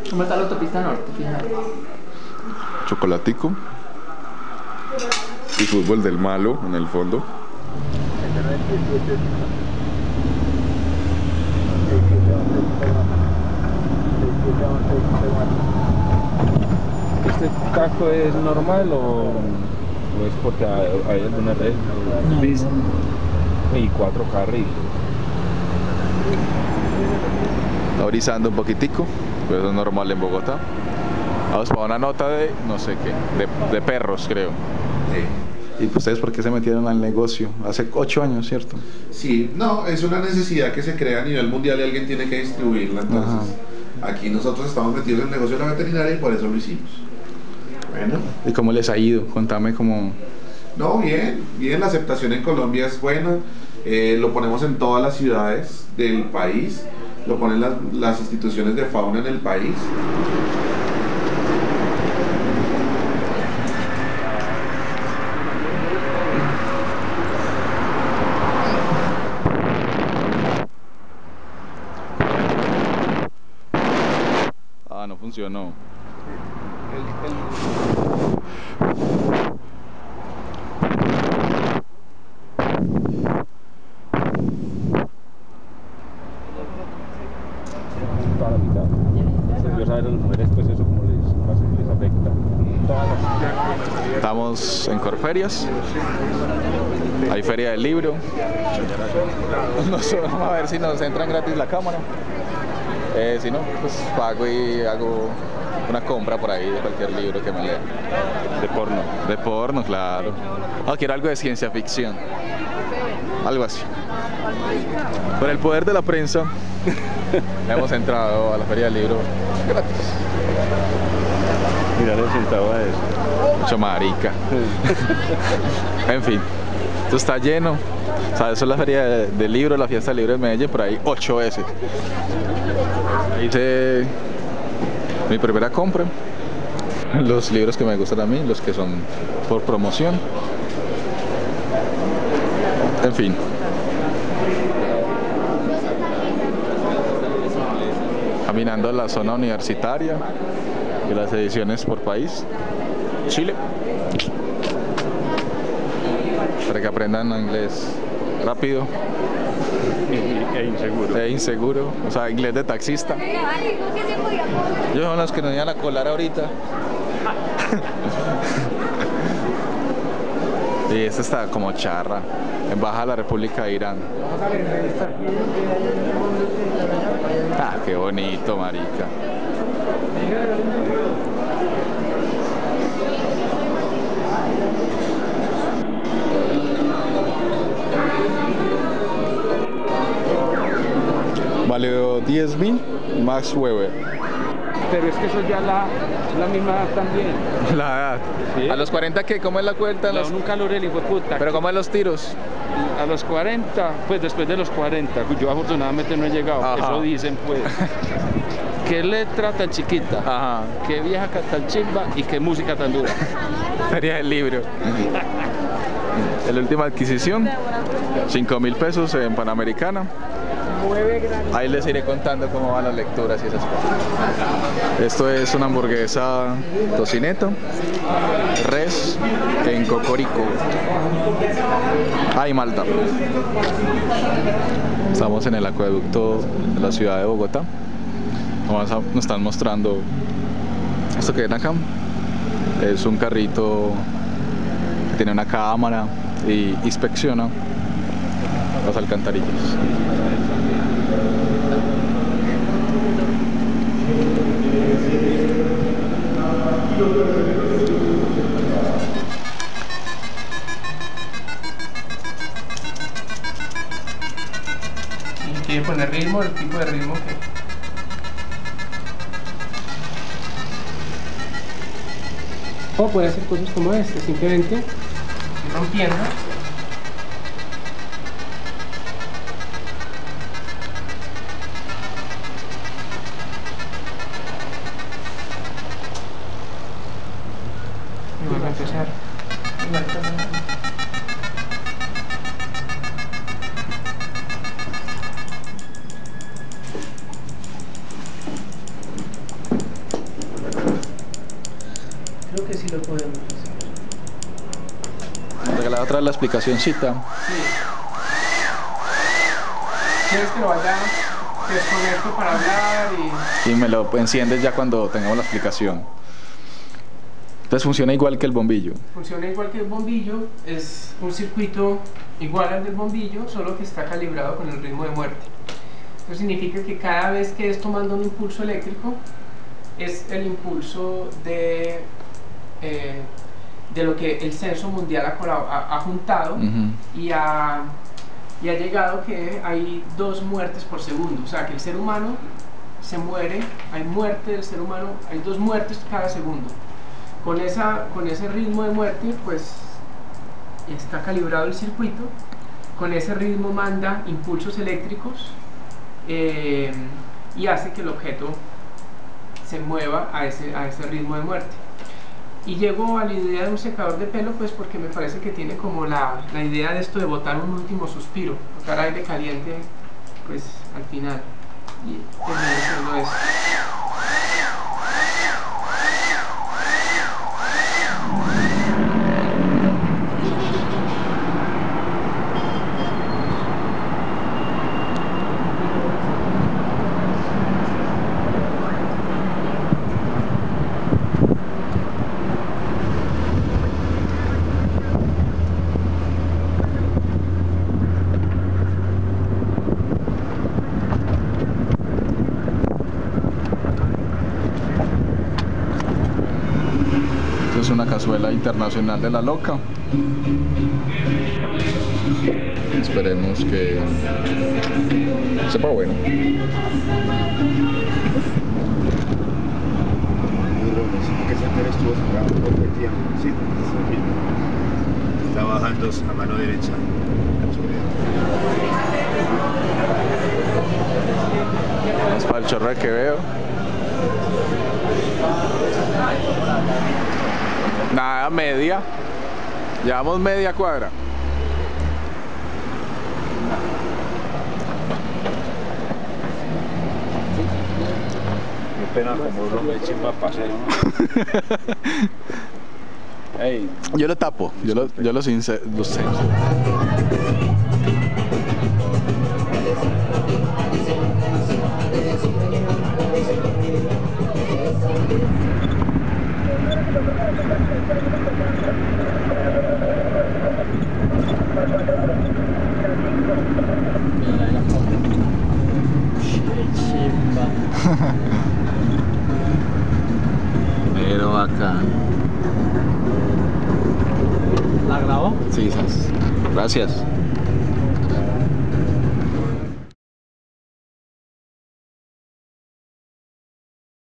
¿Cómo está la autopista norte? Fíjate. Chocolatico. Y fútbol del malo en el fondo. ¿Este taco es normal o es porque hay alguna red? Y 4 carriles. Está brisando un poquitico, pero eso es normal en Bogotá. Vamos para una nota de no sé qué, de perros creo. Sí. ¿Y ustedes por qué se metieron al negocio? Hace 8 años, ¿cierto? Sí, no, es una necesidad que se crea a nivel mundial y alguien tiene que distribuirla. Entonces, aquí nosotros estamos metidos en el negocio de la veterinaria y por eso lo hicimos. Bueno. ¿Y cómo les ha ido? Contame cómo... No, bien, bien, la aceptación en Colombia es buena. Lo ponemos en todas las ciudades del país, lo ponen las instituciones de fauna en el país. Ah, no funcionó. Toda la mitad. Yo saber a las mujeres pues eso como les afecta. Estamos en Corferias. Hay feria del libro. Vamos a ver si nos entran gratis la cámara. Si no, pues pago y hago una compra por ahí de cualquier libro que me lea. De porno. De porno, claro. No, quiero algo de ciencia ficción. Algo así. Por el poder de la prensa, hemos entrado a la feria del libro gratis. Mira el resultado de eso. Mucho marica. En fin, esto está lleno. O sea, eso es la feria del libro, la fiesta del libro de Medellín, por ahí 8 veces. Hice mi primera compra. Los libros que me gustan a mí, los que son por promoción. En fin. Caminando a la zona universitaria y las ediciones por país. Chile. Para que aprendan inglés rápido. E inseguro. O sea, inglés de taxista. Yo son los que nos iban a colar ahorita. Y esta está como charra. Embajada de la República de Irán. Ah, qué bonito, marica. Valió 10.000 Max Weber. Pero es que eso ya la misma edad también. La edad. ¿Sí? ¿A los 40 qué? ¿Cómo es la cuenta? Da un calor el hijo de puta. ¿Pero cómo es los tiros? A los 40, pues después de los 40, yo afortunadamente no he llegado, Ajá. eso dicen pues. Qué letra tan chiquita, Ajá. qué vieja tan chimba y qué música tan dura. Feria del libro. La última adquisición, 5.000 pesos en Panamericana. Ahí les iré contando cómo van las lecturas y esas cosas. Esto es una hamburguesa tocineta, res en Cocorico. Ay, Malta. Estamos en el acueducto de la ciudad de Bogotá. Nos están mostrando esto que ven acá. Es un carrito que tiene una cámara y inspecciona las alcantarillas. ¿Y quiere poner ritmo? ¿El tipo de ritmo que...? O puede hacer cosas como este, simplemente Estoy rompiendo. Y vuelvo a empezar. Creo que sí lo podemos hacer. Me regalaba otra vez la explicacióncita. Sí. ¿Quieres que lo vaya desconecto para hablar y...? Y me lo enciendes ya cuando tengamos la explicación. Entonces funciona igual que el bombillo. Funciona igual que el bombillo, es un circuito igual al del bombillo, solo que está calibrado con el ritmo de muerte. Eso significa que cada vez que es tomando un impulso eléctrico, es el impulso de lo que el censo mundial ha juntado y ha llegado que hay 2 muertes por segundo, o sea que el ser humano se muere, hay muerte del ser humano, hay 2 muertes cada segundo. Con ese ritmo de muerte, pues está calibrado el circuito, con ese ritmo manda impulsos eléctricos y hace que el objeto se mueva a ese ritmo de muerte. Y llego a la idea de un secador de pelo, pues porque me parece que tiene como la idea de esto de botar un último suspiro, botar aire caliente, pues al final. Y termino haciendo eso. Es una cazuela internacional de la loca. Esperemos que sepa bueno. Que Sander estuvo sacando por el tiempo. Sí, está bajando a mano derecha. Vamos para el chorro que veo. Nada, media. Llevamos media cuadra. Qué pena como lo me echen para pasar. Hey. Yo lo tapo, yo lo censuro. Pero bacán. ¿La grabó? Sí, gracias.